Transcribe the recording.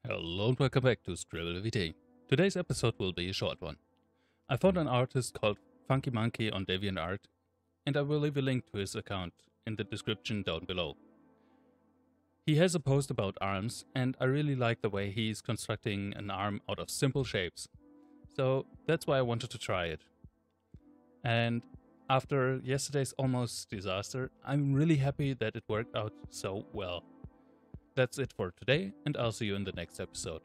Hello and welcome back to Scribble and Voice. Today's episode will be a short one. I found an artist called FUNKYMONKEY on DeviantArt, and I will leave a link to his account in the description down below. He has a post about arms, and I really like the way he's constructing an arm out of simple shapes. So that's why I wanted to try it. And after yesterday's almost disaster, I'm really happy that it worked out so well. That's it for today, and I'll see you in the next episode.